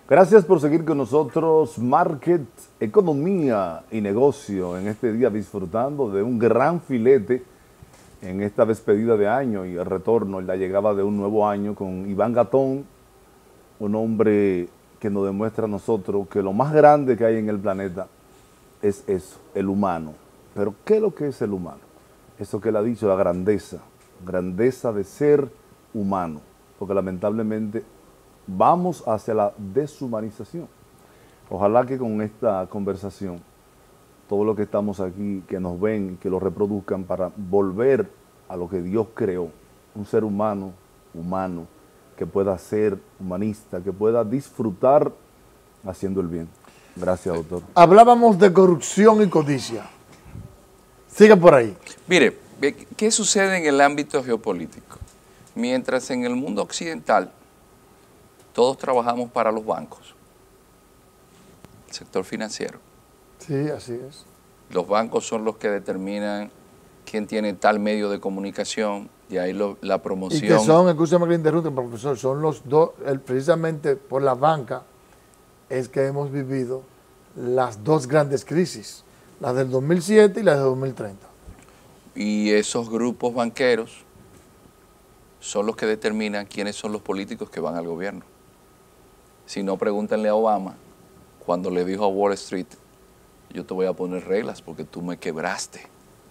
Gracias por seguir con nosotros, Market, Economía y Negocio, en este día disfrutando de un gran filete en esta despedida de año y el retorno y la llegada de un nuevo año con Iván Gatón, un hombre que nos demuestra a nosotros que lo más grande que hay en el planeta es eso, el humano. Pero ¿qué es lo que es el humano? Eso que él ha dicho, la grandeza, grandeza de ser humano, porque lamentablemente vamos hacia la deshumanización. Ojalá que con esta conversación, todos los que estamos aquí, que nos ven, que lo reproduzcan para volver a lo que Dios creó, un ser humano, que pueda ser humanista, que pueda disfrutar haciendo el bien. Gracias, doctor. Hablábamos de corrupción y codicia. Sigue por ahí. Mire, ¿qué sucede en el ámbito geopolítico? Mientras en el mundo occidental todos trabajamos para los bancos, el sector financiero. Sí, así es. Los bancos son los que determinan quién tiene tal medio de comunicación, y ahí la promoción. Y que son, escúchame que le interrumpa, profesor, son los dos, precisamente por la banca es que hemos vivido las dos grandes crisis, la del 2007 y la de 2030. Y esos grupos banqueros son los que determinan quiénes son los políticos que van al gobierno. Si no, pregúntenle a Obama cuando le dijo a Wall Street: yo te voy a poner reglas porque tú me quebraste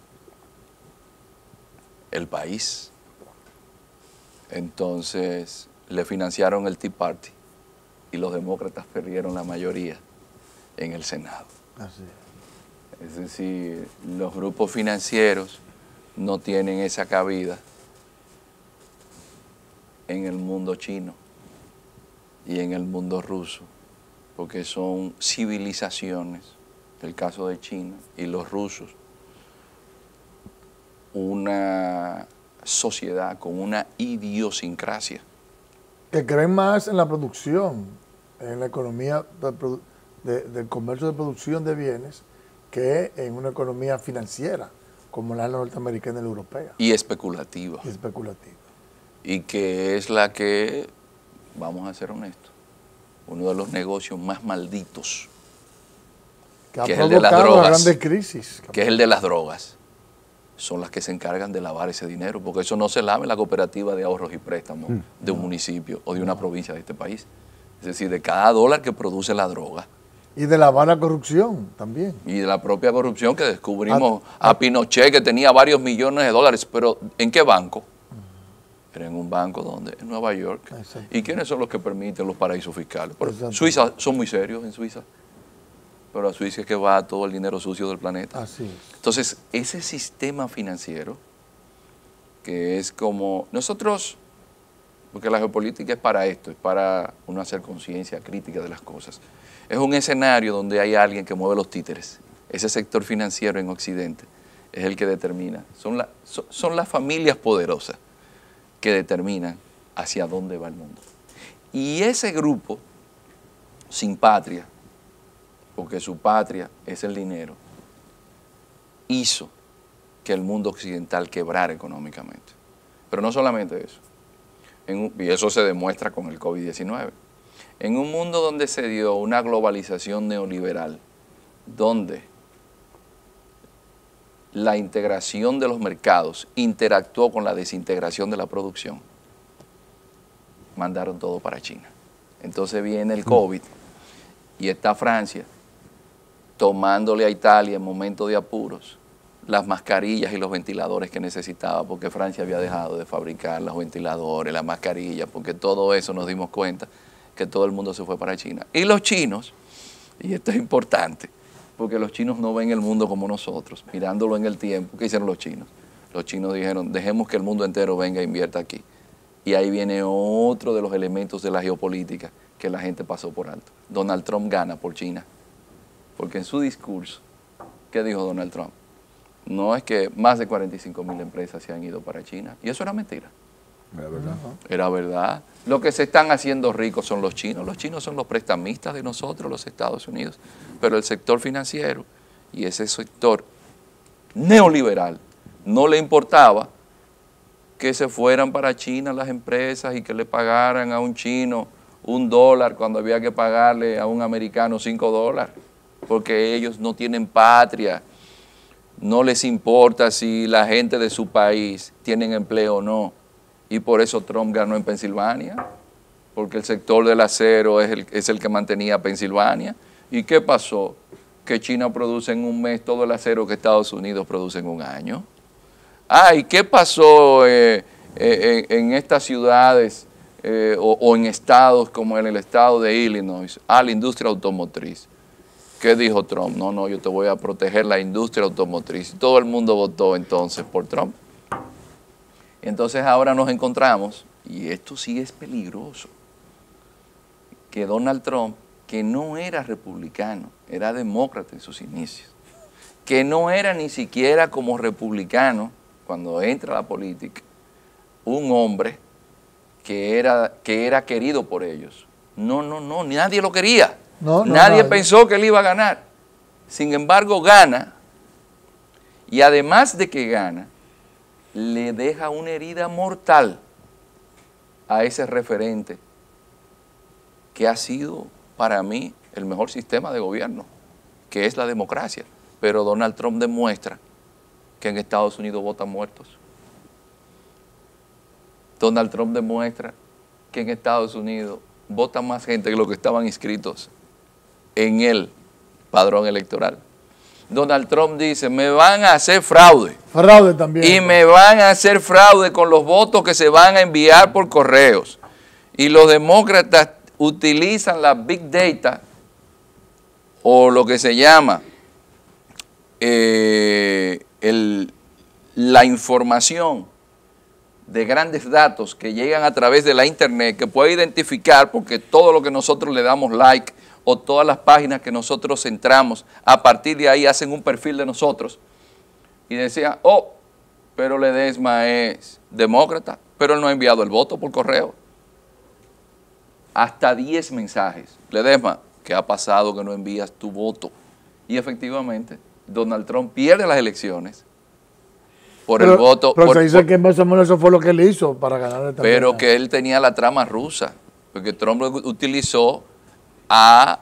el país. Entonces le financiaron el Tea Party y los demócratas perdieron la mayoría en el Senado. Así es. Es decir, los grupos financieros no tienen esa cabida en el mundo chino y en el mundo ruso, porque son civilizaciones, el caso de China y los rusos, una sociedad con una idiosincrasia. Que creen más en la producción, en la economía del comercio de producción de bienes, que en una economía financiera, como la norteamericana y la europea. Y especulativa. Y especulativa. Y que es la que, vamos a ser honestos, uno de los negocios más malditos, Que ha que es el de las provocado drogas, una grande crisis. que es el de las drogas, son las que se encargan de lavar ese dinero, porque eso no se lava en la cooperativa de ahorros y préstamos de un municipio o de una provincia de este país. Es decir, de cada dólar que produce la droga. Y de lavar la corrupción también. Y de la propia corrupción que descubrimos a Pinochet, que tenía varios millones de dólares, pero ¿en qué banco? Era en un banco donde, en Nueva York. Exacto. ¿Y quiénes son los que permiten los paraísos fiscales? Exacto. Suiza, son muy serios en Suiza. Pero a Suiza es que va todo el dinero sucio del planeta. Así es. Entonces, ese sistema financiero, que es como nosotros, porque la geopolítica es para esto, es para uno hacer conciencia crítica de las cosas. Es un escenario donde hay alguien que mueve los títeres. Ese sector financiero en Occidente es el que determina. Son las familias poderosas que determinan hacia dónde va el mundo. Y ese grupo, sin patria, porque su patria es el dinero, hizo que el mundo occidental quebrara económicamente. Pero no solamente eso, y eso se demuestra con el COVID-19. En un mundo donde se dio una globalización neoliberal, donde la integración de los mercados interactuó con la desintegración de la producción, mandaron todo para China. Entonces viene el COVID y está Francia tomándole a Italia en momentos de apuros las mascarillas y los ventiladores que necesitaba, porque Francia había dejado de fabricar los ventiladores, las mascarillas, porque todo eso nos dimos cuenta que todo el mundo se fue para China. Y los chinos, y esto es importante, porque los chinos no ven el mundo como nosotros, mirándolo en el tiempo. ¿Qué hicieron los chinos? Los chinos dijeron: dejemos que el mundo entero venga e invierta aquí. Y ahí viene otro de los elementos de la geopolítica que la gente pasó por alto. Donald Trump gana por China. Porque en su discurso, ¿qué dijo Donald Trump? No es que más de 45.000 empresas se han ido para China. Y eso era mentira. Era verdad. Era verdad. Lo que se están haciendo ricos son los chinos. Los chinos son los prestamistas de nosotros, los Estados Unidos. Pero el sector financiero y ese sector neoliberal no le importaba que se fueran para China las empresas y que le pagaran a un chino $1 cuando había que pagarle a un americano $5, porque ellos no tienen patria, no les importa si la gente de su país tienen empleo o no, y por eso Trump ganó en Pensilvania, porque el sector del acero es el que mantenía a Pensilvania. ¿Y qué pasó? Que China produce en un mes todo el acero que Estados Unidos produce en un año. ¿Y qué pasó en estas ciudades o en estados como en el estado de Illinois? La industria automotriz. ¿Qué dijo Trump? No, yo te voy a proteger la industria automotriz. Y todo el mundo votó entonces por Trump. Entonces ahora nos encontramos, y esto sí es peligroso, que Donald Trump, que no era republicano, era demócrata en sus inicios, que no era ni siquiera como republicano cuando entra a la política, un hombre que era querido por ellos. No, nadie lo quería. Nadie pensó que él iba a ganar. Sin embargo, gana, y además de que gana, le deja una herida mortal a ese referente que ha sido para mí el mejor sistema de gobierno, que es la democracia. Pero Donald Trump demuestra que en Estados Unidos votan muertos. Donald Trump demuestra que en Estados Unidos vota más gente que los que estaban inscritos en el padrón electoral. Donald Trump dice, me van a hacer fraude. Fraude también. Y me van a hacer fraude con los votos que se van a enviar por correos. Y los demócratas utilizan la Big Data, o lo que se llama la información de grandes datos que llegan a través de la internet, que puede identificar, porque todo lo que nosotros le damos like o todas las páginas que nosotros entramos, a partir de ahí hacen un perfil de nosotros. Y decían, pero Ledesma es demócrata, pero él no ha enviado el voto por correo. Hasta 10 mensajes. Ledesma, ¿qué ha pasado que no envías tu voto? Y efectivamente, Donald Trump pierde las elecciones por el voto. Pero se dice que más o menos eso fue lo que él hizo para ganar también. Pero que él tenía la trama rusa, porque Trump utilizó a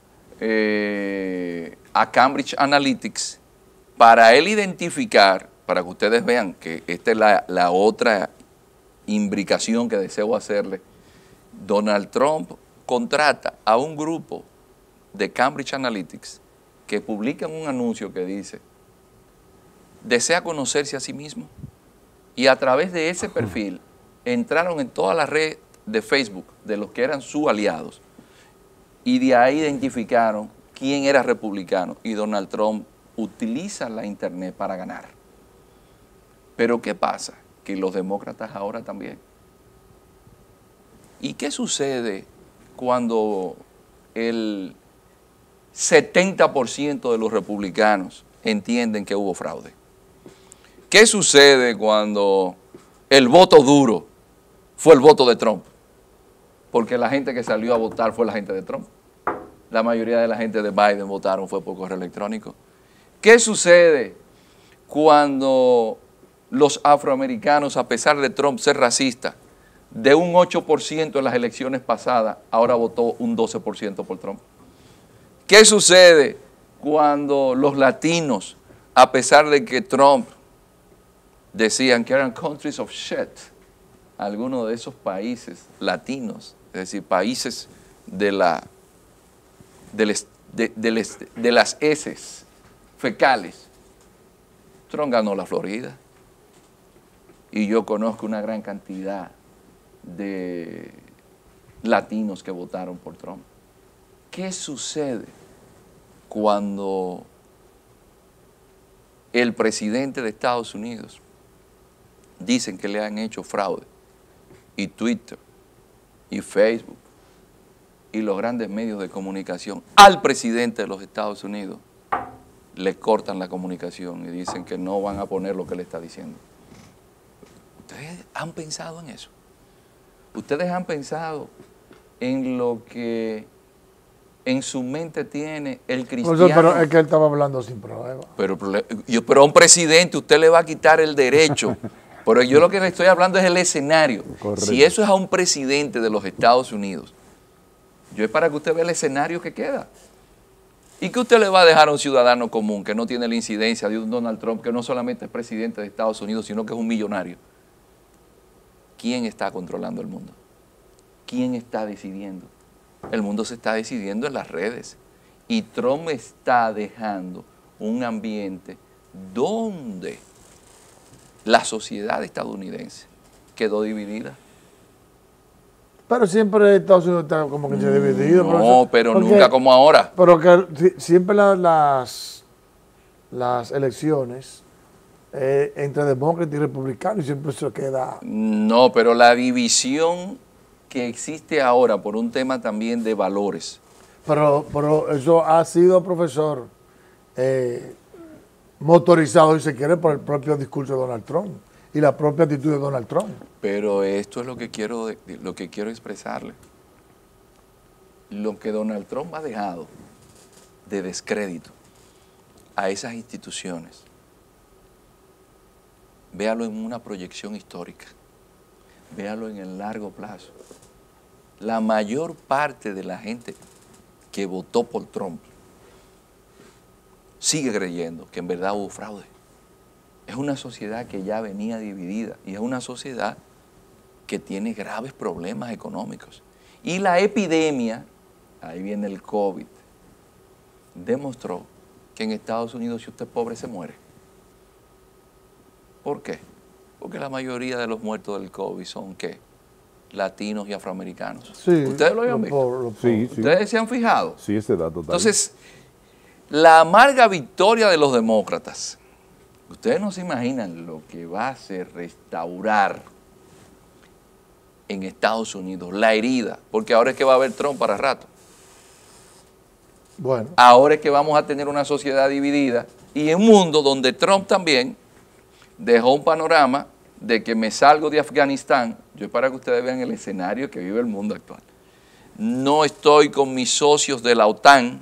Cambridge Analytics para él identificar, para que ustedes vean que esta es la otra imbricación que deseo hacerle. Donald Trump contrata a un grupo de Cambridge Analytics que publican un anuncio que dice, desea conocerse a sí mismo, y a través de ese perfil entraron en toda la red de Facebook de los que eran sus aliados, y de ahí identificaron quién era republicano, y Donald Trump utiliza la internet para ganar. Pero ¿qué pasa? Que los demócratas ahora también. ¿Y qué sucede cuando el 70% de los republicanos entienden que hubo fraude? ¿Qué sucede cuando el voto duro fue el voto de Trump? Porque la gente que salió a votar fue la gente de Trump. La mayoría de la gente de Biden votaron fue por correo electrónico. ¿Qué sucede cuando los afroamericanos, a pesar de Trump ser racista, de un 8% en las elecciones pasadas, ahora votó un 12% por Trump? ¿Qué sucede cuando los latinos, a pesar de que Trump decían que eran countries of shit, algunos de esos países latinos, es decir, países de las heces fecales, Trump ganó la Florida? Y yo conozco una gran cantidad de latinos que votaron por Trump. ¿Qué sucede cuando el presidente de Estados Unidos dicen que le han hecho fraude, y Twitter y Facebook y los grandes medios de comunicación al presidente de los Estados Unidos le cortan la comunicación y dicen que no van a poner lo que le está diciendo? ¿Ustedes han pensado en eso? ¿Ustedes han pensado en lo que en su mente tiene el cristiano? Pero es que él estaba hablando sin prueba. Pero a un presidente usted le va a quitar el derecho. Pero yo lo que le estoy hablando es el escenario. Correcto. Si eso es a un presidente de los Estados Unidos, Yo es para que usted vea el escenario que queda. ¿Y qué usted le va a dejar a un ciudadano común que no tiene la incidencia de un Donald Trump, que no solamente es presidente de Estados Unidos, sino que es un millonario? ¿Quién está controlando el mundo? ¿Quién está decidiendo? El mundo se está decidiendo en las redes. Y Trump está dejando un ambiente donde la sociedad estadounidense quedó dividida. Pero siempre Estados Unidos está como que se ha dividido. No, pero nunca como ahora. Pero que siempre las elecciones entre demócratas y republicanos siempre se queda... No, pero la división que existe ahora por un tema también de valores. Pero eso ha sido, profesor, motorizado, si se quiere, por el propio discurso de Donald Trump y la propia actitud de Donald Trump. Pero esto es lo que quiero expresarle. Lo que Donald Trump ha dejado de descrédito a esas instituciones, véalo en una proyección histórica, véalo en el largo plazo. La mayor parte de la gente que votó por Trump sigue creyendo que en verdad hubo fraude. Es una sociedad que ya venía dividida y es una sociedad que tiene graves problemas económicos. Y la epidemia, ahí viene el COVID, demostró que en Estados Unidos si usted es pobre se muere. ¿Por qué? Porque la mayoría de los muertos del COVID son ¿qué? Latinos y afroamericanos. Sí, ¿Ustedes lo habían visto? Sí, sí. ¿Ustedes se han fijado? Sí, ese dato. Entonces, la amarga victoria de los demócratas, ustedes no se imaginan lo que va a hacer restaurar en Estados Unidos la herida, porque ahora es que va a haber Trump para rato. Bueno. Ahora es que vamos a tener una sociedad dividida y un mundo donde Trump también dejó un panorama de que me salgo de Afganistán. Yo para que ustedes vean el escenario que vive el mundo actual. No estoy con mis socios de la OTAN.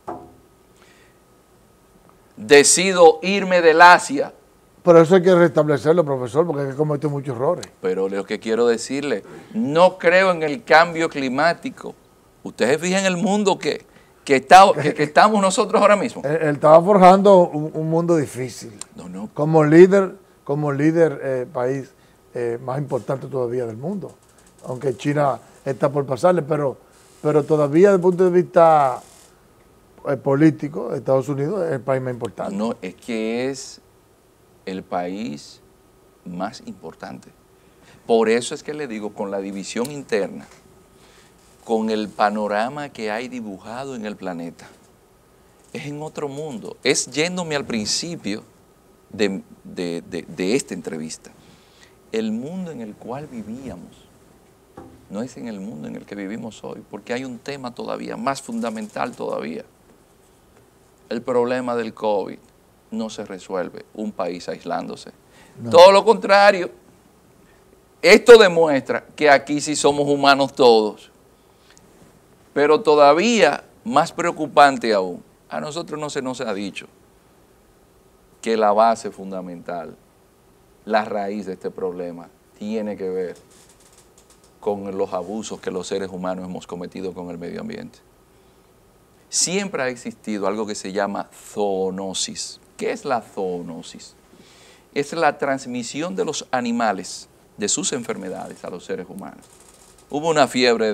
Decido irme del Asia. Pero eso hay que restablecerlo, profesor, porque hay que cometer muchos errores. Pero lo que quiero decirle, no creo en el cambio climático. Ustedes se fijan en el mundo que estamos nosotros ahora mismo. Él estaba forjando un mundo difícil. No. Como líder país más importante todavía del mundo. Aunque China está por pasarle, pero todavía desde el punto de vista político, Estados Unidos es el país más importante. No, es que es el país más importante. Por eso es que le digo, con la división interna, con el panorama que hay dibujado en el planeta, es en otro mundo. Es yéndome al principio de esta entrevista. El mundo en el cual vivíamos no es en el mundo en el que vivimos hoy, porque hay un tema todavía más fundamental todavía. El problema del COVID no se resuelve un país aislándose. No. Todo lo contrario, esto demuestra que aquí sí somos humanos todos. Pero todavía más preocupante aún, a nosotros no se nos ha dicho que la base fundamental, la raíz de este problema, tiene que ver con los abusos que los seres humanos hemos cometido con el medio ambiente. Siempre ha existido algo que se llama zoonosis. ¿Qué es la zoonosis? Es la transmisión de los animales, de sus enfermedades a los seres humanos. Hubo una fiebre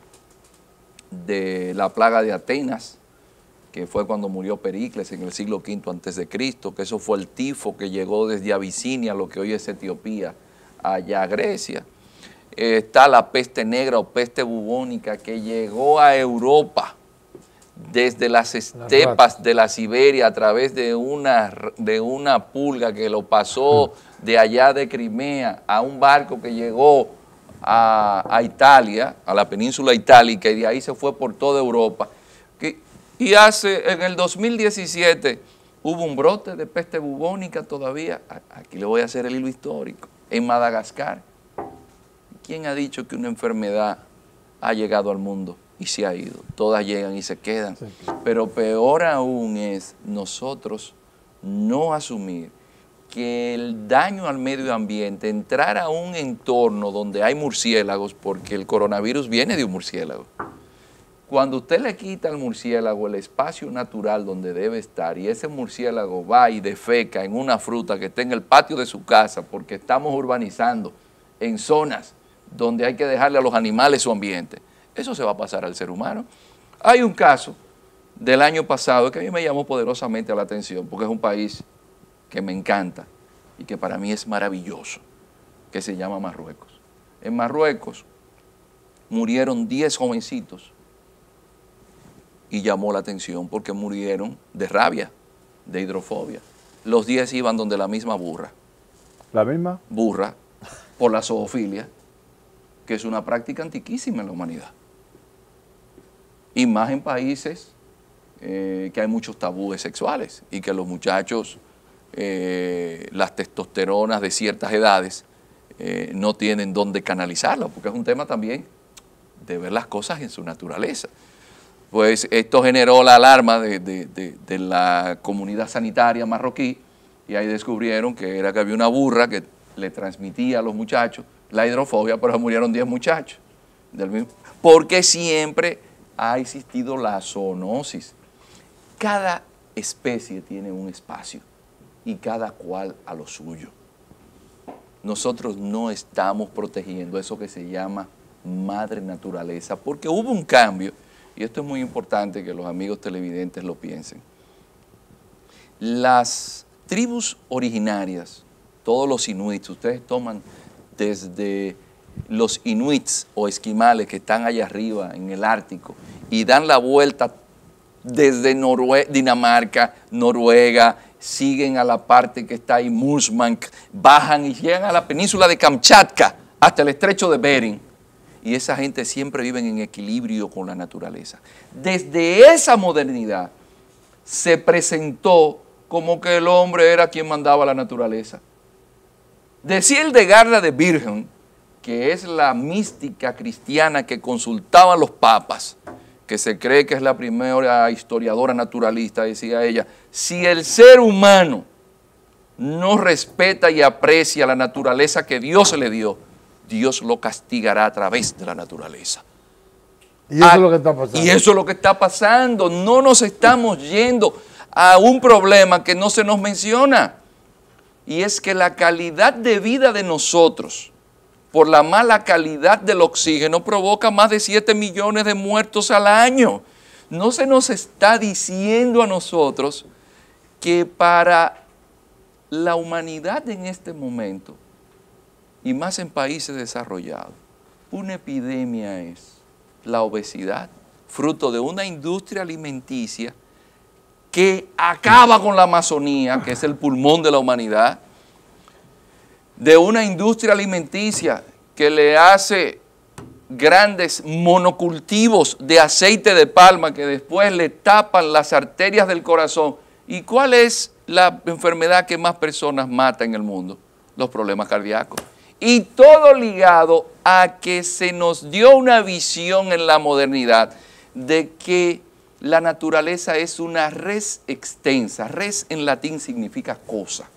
de la plaga de Atenas, que fue cuando murió Pericles en el siglo V a.C., que eso fue el tifo que llegó desde Abisinia, lo que hoy es Etiopía, allá a Grecia. Está la peste negra o peste bubónica que llegó a Europa desde las estepas de la Siberia a través de una pulga que lo pasó de allá de Crimea a un barco que llegó a Italia, a la península itálica, y de ahí se fue por toda Europa. Y en el 2017 hubo un brote de peste bubónica todavía. Aquí le voy a hacer el hilo histórico. En Madagascar. ¿Quién ha dicho que una enfermedad ha llegado al mundo y se ha ido? Todas llegan y se quedan. Sí. Pero peor aún es nosotros no asumir que el daño al medio ambiente, entrar a un entorno donde hay murciélagos, porque el coronavirus viene de un murciélago. Cuando usted le quita al murciélago el espacio natural donde debe estar y ese murciélago va y defeca en una fruta que está en el patio de su casa porque estamos urbanizando en zonas donde hay que dejarle a los animales su ambiente, eso se va a pasar al ser humano. Hay un caso del año pasado que a mí me llamó poderosamente la atención porque es un país que me encanta y que para mí es maravilloso, que se llama Marruecos. En Marruecos murieron 10 jovencitos y llamó la atención porque murieron de rabia, de hidrofobia. Los 10 iban donde la misma burra. ¿La misma? Burra, por la zoofilia, que es una práctica antiquísima en la humanidad. Y más en países que hay muchos tabúes sexuales y que los muchachos, las testosteronas de ciertas edades, no tienen dónde canalizarlo, porque es un tema también de ver las cosas en su naturaleza. Pues esto generó la alarma de la comunidad sanitaria marroquí y ahí descubrieron que había una burra que le transmitía a los muchachos la hidrofobia, pero murieron 10 muchachos. Porque siempre ha existido la zoonosis. Cada especie tiene un espacio y cada cual a lo suyo. Nosotros no estamos protegiendo eso que se llama madre naturaleza, porque hubo un cambio, y esto es muy importante que los amigos televidentes lo piensen. Las tribus originarias, todos los inuits, ustedes toman desde los inuits o esquimales que están allá arriba en el Ártico y dan la vuelta desde Dinamarca, Noruega, siguen a la parte que está ahí, Murmansk, bajan y llegan a la península de Kamchatka hasta el estrecho de Bering. Y esa gente siempre vive en equilibrio con la naturaleza. Desde esa modernidad se presentó como que el hombre era quien mandaba la naturaleza. Decía Hildegarda de Bingen, que es la mística cristiana que consultaban los papas, que se cree que es la primera historiadora naturalista, decía ella, si el ser humano no respeta y aprecia la naturaleza que Dios le dio, Dios lo castigará a través de la naturaleza. Y eso es lo que está pasando. Y eso es lo que está pasando. No nos estamos yendo a un problema que no se nos menciona. Y es que la calidad de vida de nosotros, por la mala calidad del oxígeno, provoca más de 7 millones de muertos al año. No se nos está diciendo a nosotros que para la humanidad en este momento, y más en países desarrollados, una epidemia es la obesidad, fruto de una industria alimenticia que acaba con la Amazonía, que es el pulmón de la humanidad, de una industria alimenticia que le hace grandes monocultivos de aceite de palma que después le tapan las arterias del corazón. ¿Y cuál es la enfermedad que más personas mata en el mundo? Los problemas cardíacos. Y todo ligado a que se nos dio una visión en la modernidad de que la naturaleza es una res extensa. Res en latín significa cosa.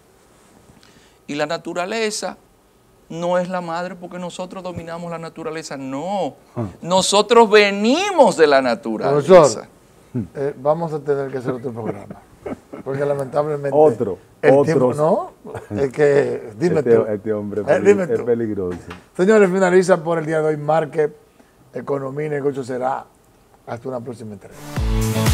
Y la naturaleza no es la madre porque nosotros dominamos la naturaleza. No, nosotros venimos de la naturaleza. Profesor, vamos a tener que hacer otro programa. Porque lamentablemente... Otro. Tiempo, no, es que, dime tú. Este hombre dime es tú. peligroso. Señores, finaliza por el día de hoy Market, Economía y Negocio será hasta una próxima entrega.